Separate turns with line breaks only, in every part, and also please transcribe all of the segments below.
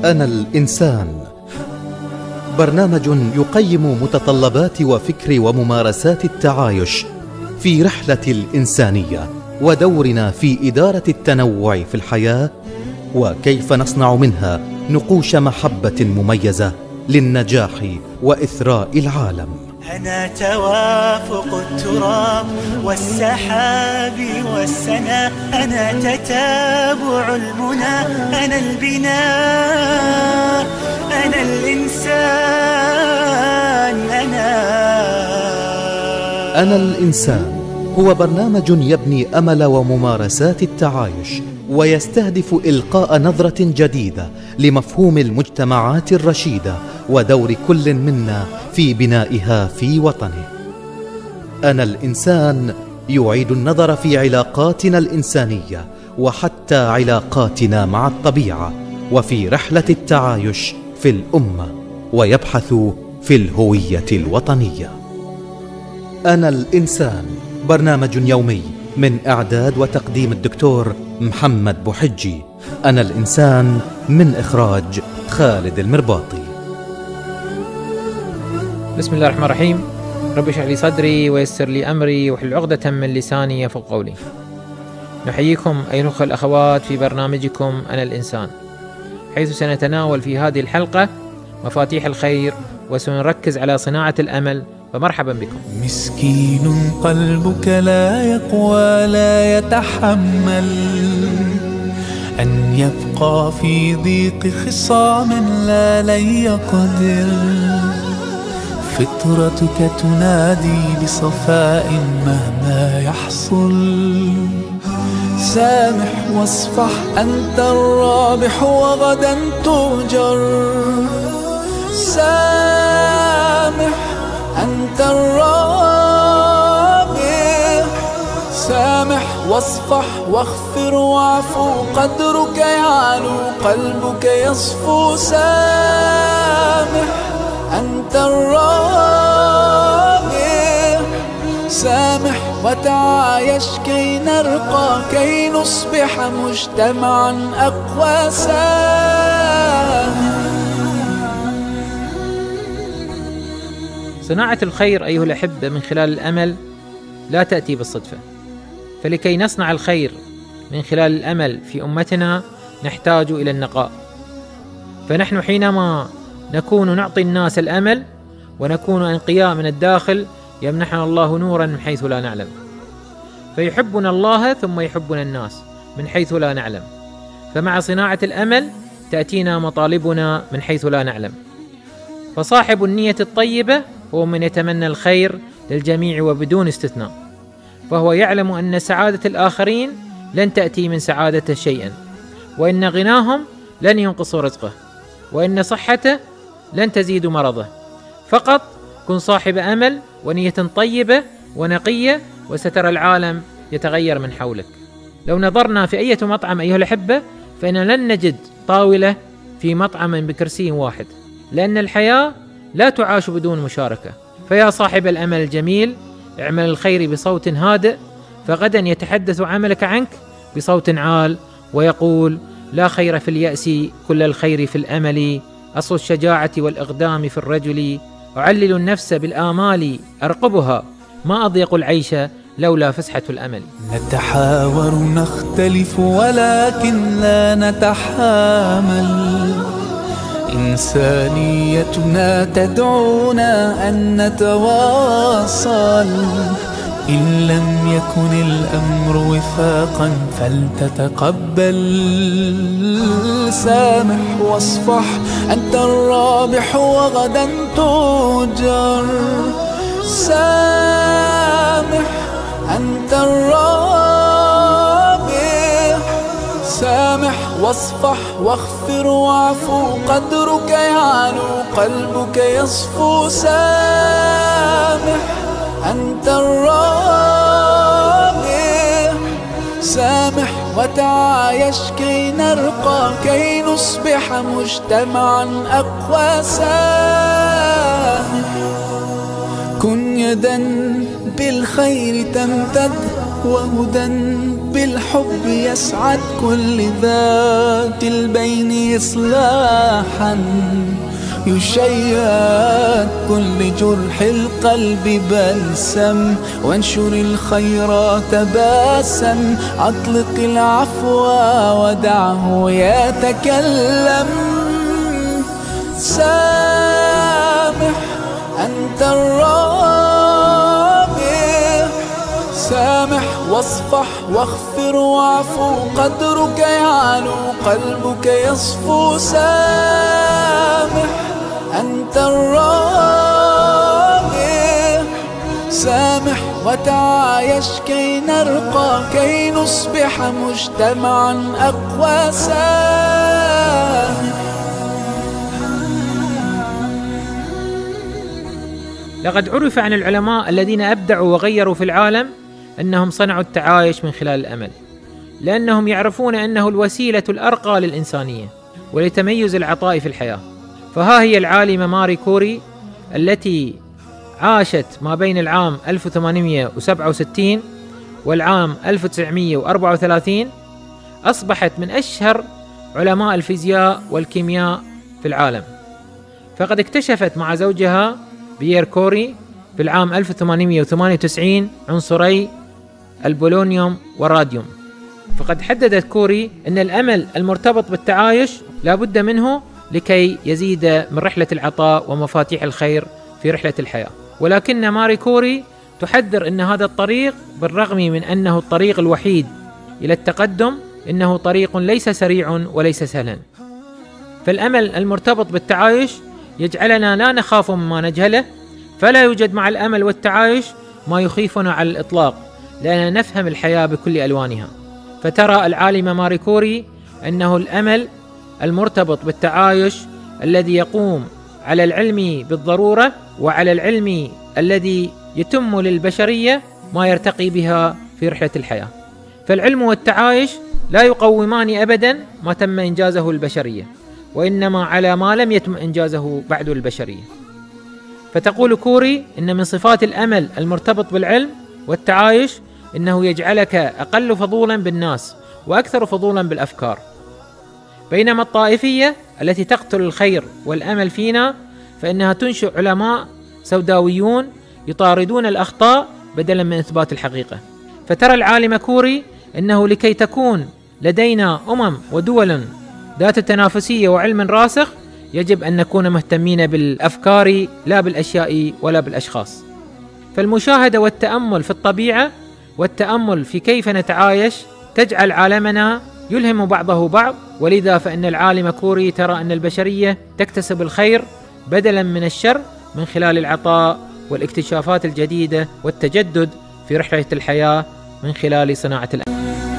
أنا الإنسان، برنامج يقيم متطلبات وفكر وممارسات التعايش في رحلة الإنسانية ودورنا في إدارة التنوع في الحياة، وكيف نصنع منها نقوش محبة مميزة للنجاح وإثراء العالم.
أنا توافق التراب والسحاب والسنا، أنا تتابع المنى، أنا البناء، أنا الإنسان.
أنا الإنسان هو برنامج يبني أمل وممارسات التعايش، ويستهدف إلقاء نظرة جديدة لمفهوم المجتمعات الرشيدة ودور كل منا في بنائها في وطنه. أنا الإنسان يعيد النظر في علاقاتنا الإنسانية وحتى علاقاتنا مع الطبيعة وفي رحلة التعايش في الأمة، ويبحث في الهوية الوطنية. أنا الإنسان برنامج يومي من إعداد وتقديم الدكتور محمد بوحجي. أنا الإنسان من إخراج خالد المرباطي.
بسم الله الرحمن الرحيم. رب اشرح لي صدري ويسر لي أمري واحلل عقدة من لساني يفقهوا قولي. نحييكم أيها الأخوة الأخوات في برنامجكم أنا الإنسان، حيث سنتناول في هذه الحلقة مفاتيح الخير وسنركز على صناعة الأمل. فمرحبا بكم.
مسكين قلبك لا يقوى لا يتحمل أن يبقى في ضيق خصام لا لن يقدر. فطرتك تنادي بصفاء مهما يحصل. سامح واصفح أنت الرابح وغدا تؤجر. سامح أنت الرابح. سامح واصفح واغفر واعفو، قدرك يعلو قلبك يصفو. سامح أنت الرابح. سامح وتعايش كي نرقى، كي نصبح مجتمعا أقوى.
صناعة الخير أيها الأحبة من خلال الأمل لا تأتي بالصدفة، فلكي نصنع الخير من خلال الأمل في أمتنا نحتاج إلى النقاء. فنحن حينما نكون نعطي الناس الأمل ونكون أنقياء من الداخل يمنحنا الله نورا من حيث لا نعلم، فيحبنا الله ثم يحبنا الناس من حيث لا نعلم. فمع صناعة الأمل تأتينا مطالبنا من حيث لا نعلم. فصاحب النية الطيبة هو من يتمنى الخير للجميع وبدون استثناء، فهو يعلم أن سعادة الآخرين لن تأتي من سعادته شيئا، وإن غناهم لن ينقص رزقه، وإن صحته لن تزيد مرضه. فقط كن صاحب أمل ونية طيبة ونقية، وسترى العالم يتغير من حولك. لو نظرنا في أي مطعم أيها الأحبة فإننا لن نجد طاولة في مطعم بكرسي واحد، لأن الحياة لا تعاش بدون مشاركة. فيا صاحب الأمل الجميل، اعمل الخير بصوت هادئ، فغدا يتحدث عملك عنك بصوت عال ويقول: لا خير في اليأس، كل الخير في الأمل. أصل الشجاعة والإقدام في الرجل، أعلل النفس بالآمال أرقبها، ما أضيق العيش لولا فسحة الأمل.
نتحاور نختلف ولكن لا نتحامل. إنسانيتنا تدعونا أن نتواصل. إن لم يكن الأمر وفاقا فلتتقبل. سامح واصفح أنت الرابح وغدا تؤجر. سامح أنت الرابح. سامح واصفح واغفر واعفو، قدرك يعلو قلبك يصفو. سامح أنت الرابح. سامح وتعايش كي نرقى، كي نصبح مجتمعا أقوى. سامح كن يدا بالخير تمتد، وهدى بالحب يسعد كل ذات البين إصلاحا، يشيد كل جرح القلب بلسم، وانشر الخيرات باسا، أطلق العفو ودعه يتكلم. سامح أنت الرابح، سامح واصفح واغفر واعفو، قدرك يعلو قلبك يصفو. سامح أنت الرابح، سامح وتعايش كي نرقى، كي نصبح مجتمعا أقوى. سامح.
لقد عرف عن العلماء الذين أبدعوا وغيروا في العالم أنهم صنعوا التعايش من خلال الأمل، لأنهم يعرفون أنه الوسيلة الأرقى للإنسانية ولتميز العطاء في الحياة. فها هي العالمة ماري كوري التي عاشت ما بين العام 1867 والعام 1934، أصبحت من أشهر علماء الفيزياء والكيمياء في العالم. فقد اكتشفت مع زوجها بيير كوري في العام 1898 عنصري البولونيوم والراديوم. فقد حددت كوري أن الأمل المرتبط بالتعايش لا بد منه لكي يزيد من رحلة العطاء ومفاتيح الخير في رحلة الحياة. ولكن ماري كوري تحذر أن هذا الطريق بالرغم من أنه الطريق الوحيد إلى التقدم، إنه طريق ليس سريع وليس سهلا. فالأمل المرتبط بالتعايش يجعلنا لا نخاف مما نجهله، فلا يوجد مع الأمل والتعايش ما يخيفنا على الإطلاق، لأننا نفهم الحياة بكل ألوانها. فترى العالمة ماري كوري أنه الأمل المرتبط بالتعايش الذي يقوم على العلم بالضرورة وعلى العلم الذي يتم للبشرية ما يرتقي بها في رحلة الحياة. فالعلم والتعايش لا يقومان أبدا ما تم إنجازه البشرية، وإنما على ما لم يتم إنجازه بعد البشرية. فتقول كوري إن من صفات الأمل المرتبط بالعلم والتعايش إنه يجعلك أقل فضولا بالناس وأكثر فضولا بالأفكار، بينما الطائفية التي تقتل الخير والأمل فينا فإنها تنشئ علماء سوداويون يطاردون الأخطاء بدلا من إثبات الحقيقة. فترى العالمة كوري إنه لكي تكون لدينا ودول ذات تنافسية وعلم راسخ يجب أن نكون مهتمين بالأفكار لا بالأشياء ولا بالأشخاص. فالمشاهدة والتأمل في الطبيعة والتأمل في كيف نتعايش تجعل عالمنا يلهم بعضه بعض. ولذا فإن العالمة كوري ترى أن البشرية تكتسب الخير بدلا من الشر من خلال العطاء والاكتشافات الجديدة والتجدد في رحلة الحياة من خلال صناعة الأمل.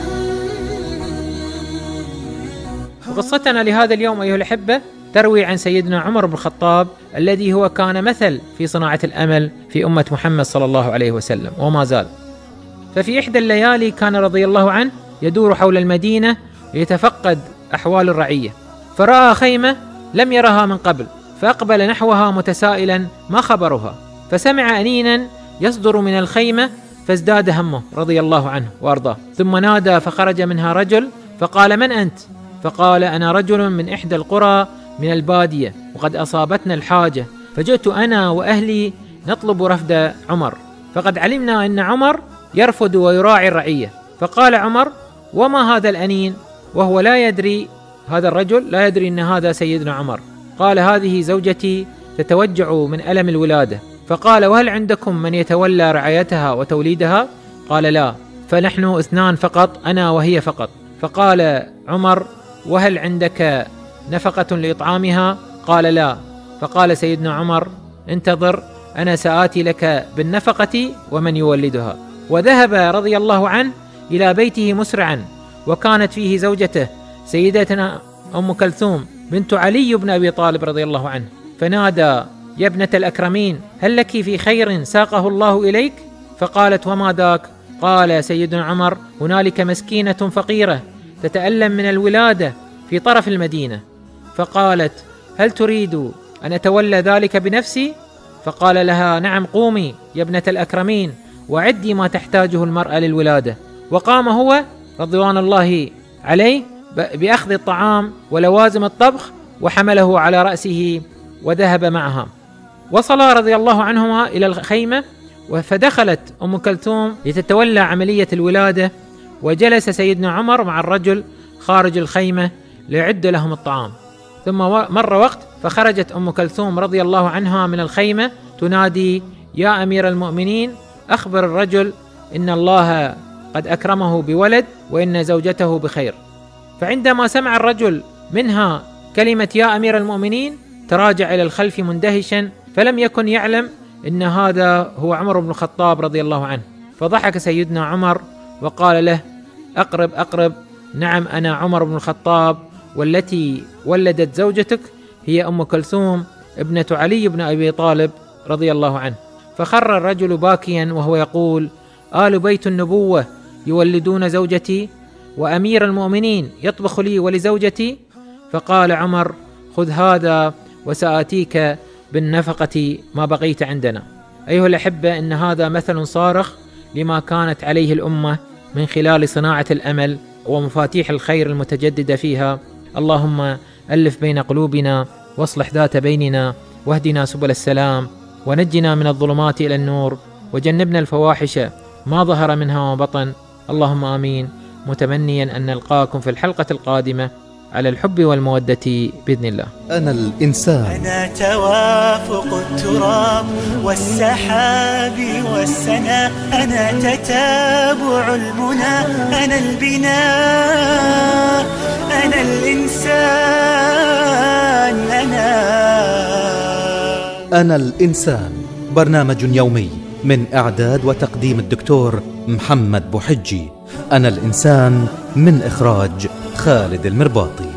قصتنا لهذا اليوم أيها الأحبة تروي عن سيدنا عمر بن الخطاب الذي هو كان مثل في صناعة الأمل في أمة محمد صلى الله عليه وسلم وما زال. ففي إحدى الليالي كان رضي الله عنه يدور حول المدينة ليتفقد أحوال الرعية، فرأى خيمة لم يرها من قبل، فأقبل نحوها متسائلا ما خبرها، فسمع أنينا يصدر من الخيمة فازداد همه رضي الله عنه وأرضاه، ثم نادى فخرج منها رجل فقال: من أنت؟ فقال: أنا رجل من إحدى القرى من البادية وقد أصابتنا الحاجة، فجئت أنا وأهلي نطلب رفد عمر، فقد علمنا أن عمر يرفد ويراعي الرعية. فقال عمر: وما هذا الأنين؟ وهو لا يدري، هذا الرجل لا يدري أن هذا سيدنا عمر. قال: هذه زوجتي تتوجع من ألم الولادة. فقال: وهل عندكم من يتولى رعايتها وتوليدها؟ قال: لا، فنحن اثنان فقط، أنا وهي فقط. فقال عمر: وهل عندك نفقة لإطعامها؟ قال: لا. فقال سيدنا عمر: انتظر، أنا سآتي لك بالنفقة ومن يولدها. وذهب رضي الله عنه إلى بيته مسرعا، وكانت فيه زوجته سيدتنا أم كلثوم بنت علي بن أبي طالب رضي الله عنه، فنادى: يا ابنة الأكرمين، هل لك في خير ساقه الله إليك؟ فقالت: وما ذاك؟ قال سيدنا عمر: هنالك مسكينة فقيرة تتألم من الولادة في طرف المدينة. فقالت: هل تريد أن أتولى ذلك بنفسي؟ فقال لها: نعم، قومي يا ابنة الأكرمين وعدي ما تحتاجه المرأة للولادة. وقام هو رضوان الله عليه بأخذ الطعام ولوازم الطبخ وحمله على رأسه وذهب معها. وصل رضي الله عنهما إلى الخيمة، فدخلت أم كلثوم لتتولى عملية الولادة، وجلس سيدنا عمر مع الرجل خارج الخيمة ليعد لهم الطعام. ثم مر وقت فخرجت أم كلثوم رضي الله عنها من الخيمة تنادي: يا أمير المؤمنين، أخبر الرجل إن الله قد أكرمه بولد وإن زوجته بخير. فعندما سمع الرجل منها كلمة يا أمير المؤمنين تراجع إلى الخلف مندهشا، فلم يكن يعلم إن هذا هو عمر بن الخطاب رضي الله عنه. فضحك سيدنا عمر وقال له: أقرب أقرب، نعم أنا عمر بن الخطاب، والتي ولدت زوجتك هي أم كلثوم ابنة علي بن أبي طالب رضي الله عنه. فخر الرجل باكيا وهو يقول: آل بيت النبوة يولدون زوجتي، وأمير المؤمنين يطبخ لي ولزوجتي. فقال عمر: خذ هذا وسآتيك بالنفقة ما بقيت عندنا. أيها الأحبة، إن هذا مثل صارخ لما كانت عليه الأمة من خلال صناعة الأمل ومفاتيح الخير المتجددة فيها. اللهم ألف بين قلوبنا واصلح ذات بيننا، واهدنا سبل السلام، ونجنا من الظلمات إلى النور، وجنبنا الفواحش ما ظهر منها وما بطن. اللهم آمين، متمنيا أن نلقاكم في الحلقة القادمة على الحب والمودة بإذن الله.
أنا الإنسان،
أنا توافق التراب والسحاب والسنا، أنا تتابع المنى، أنا البناء، أنا الإنسان،
أنا الإنسان، برنامج يومي من إعداد وتقديم الدكتور محمد بوحجي. أنا الإنسان، من إخراج خالد المرباطي.